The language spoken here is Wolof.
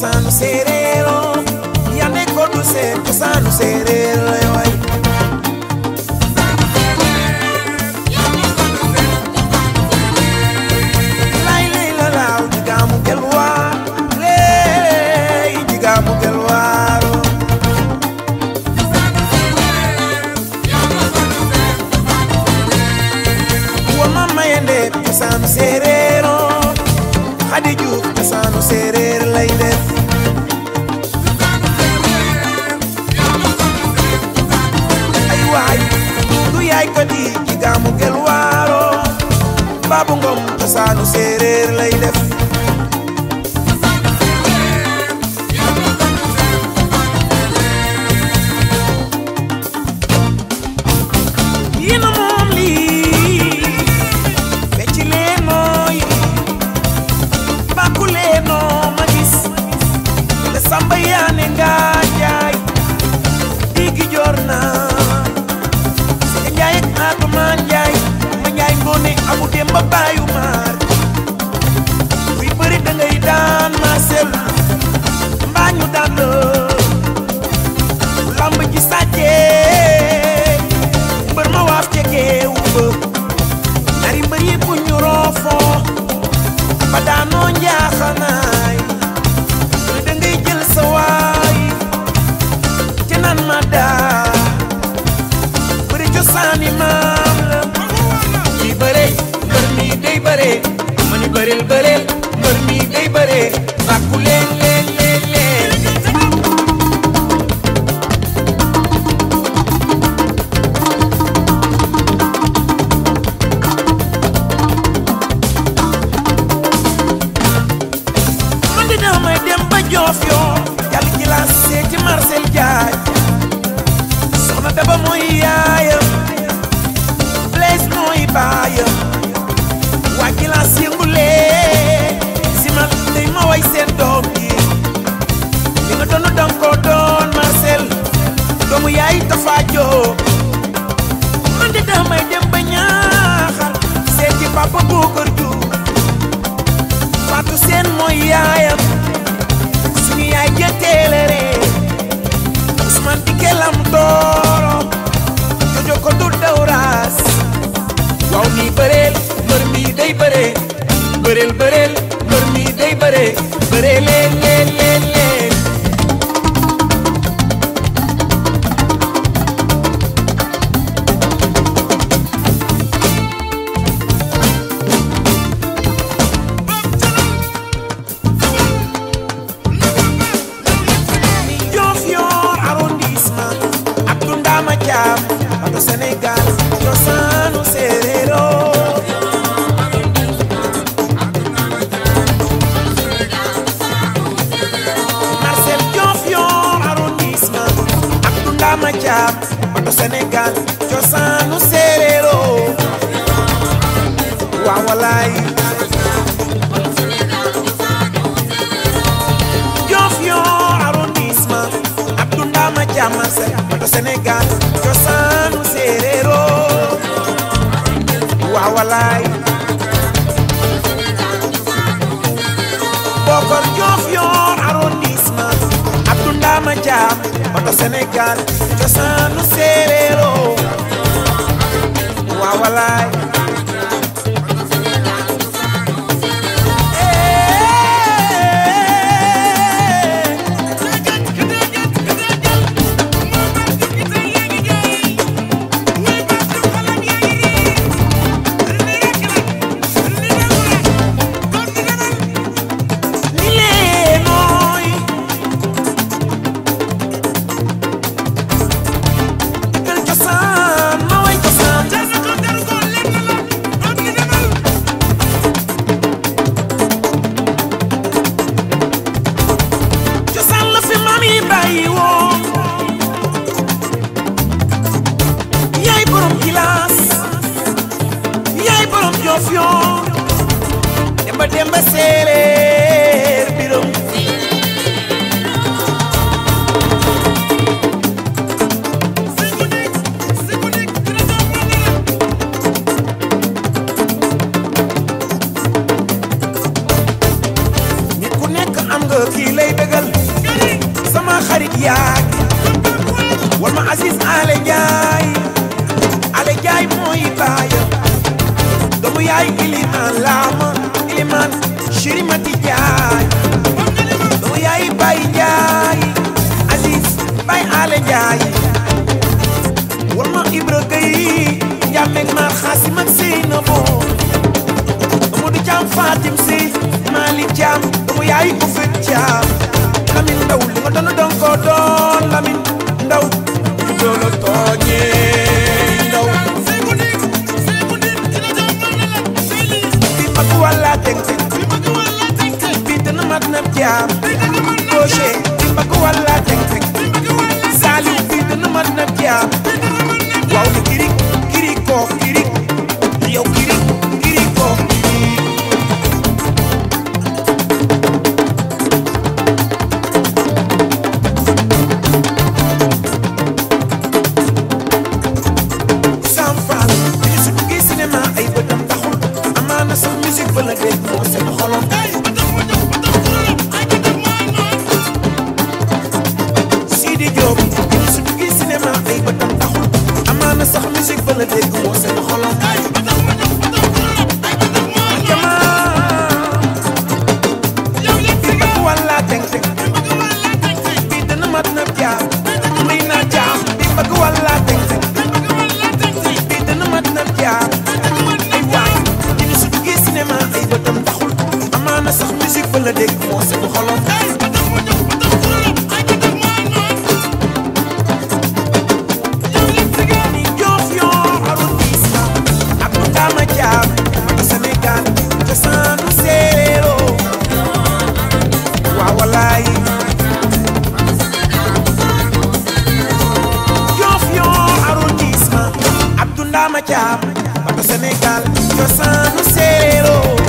cosaanu séeréero yande ko du seen cosaanu séeréer lay way lay lay la laaw jigaamu gelwaar lay jigaamu gelwaaro wa mama yande cosaanu séeréero Xadi Juuf cosaanu séeréer lay def ay waay du yaay ko di jigaamu gelwaaro Baabu Ngom cosaanu séeréer lay def yéena moom lii fecc leen mooy bàkku leenoo ma gis le samba yaane nga jaay digi joor naa si njaay ak Atuma Njaay ma njaay ngoone amu dem ba baayu maar buy bëri dangay daan ma sel mbaa ñu daan la lamb ji sàccee mbër ma waaf cegeewu ba ñaari mbër yi bu ñu roofoo ba daanoo njaaxanaay lu dangay jël sa waay ci naan ma daa bëri cosaani maam la ci bëre mbër mi day bëre ma ni bëreel bëreel mbër mi day bëre bàkku leen leen leen leen man di damay dem ba joof yoo jàll ci la see ci Marcel Jaaj soxna Daba mooy yaayam Blaise mooy baayam waa ci la yëngulee si man day ma way seen doom yi li nga doon danga ko doon Marcel doomu yaay Tafa Jóob man di damay dem ba Ñaaxar seet ci papa Bokar Juuf Fatou Seen mooy yaayam suñu yaay jëteelere Ousmane Dike Lam Tooro jojo ko du dawraas waaw mi bëreel mbër mi day bëree bëreel bëreel mbër mi day bëree bëree leen leen leen leen Diofior arrondissement ak Tundama Caam ado Sénégal cosaanu séeréero Marcel Diofior arrondissement ak Tundama Caam ado Sénégal cosaanu séeréero waaw walaay Diofior arrondissement ak Tundama Caam Marcel ado Sénégal cosaanu séeréero waaw walaay Bokor Diofior arrondissement ak Tundama Caam ado Sénégal cosaanu séeréero waaw walaay Diofior demba demba séeréer birom nit ku nekk am nga kii lay dëggal Ibra Gueye Njàmbeeg maar Xaasim ak Seyna Bo Amadou Thiam Fatim Si Malick Thiam doomu yaay ko fet Thiam Lamin Ndaw li nga doon doon ko doon Lamin Ndaw li doon tooñee Ndaw bi mag walla teg bi dana mat na Thiam Gaucher bi mag walla teg Saliou bi dana mat na Thiam waaw ni kirik kirik ko kirik yow kirik kirik ko Sam Fall li su duggee cinéma ay bëtam taxul amaana sax musique ba la dégg moo seen xolom Sidi Diop li su duggee cinéma ay bëtam taxul amaana sax musique ba la dégg moo seen xolom walla teng teng bi dana mat na Thiam may na Thiam bi bëgg walla teng teng bi dana mat na Thiam ay waay dina su duggee cinéma ay bëtam taxul amaana sax musique ba la dégg moo seen xolom Sénégal cosaanu séeréero waaw walaay Diofior arrondissement Abdou Ndama Thiam bato Sénégal cosaanu séeréero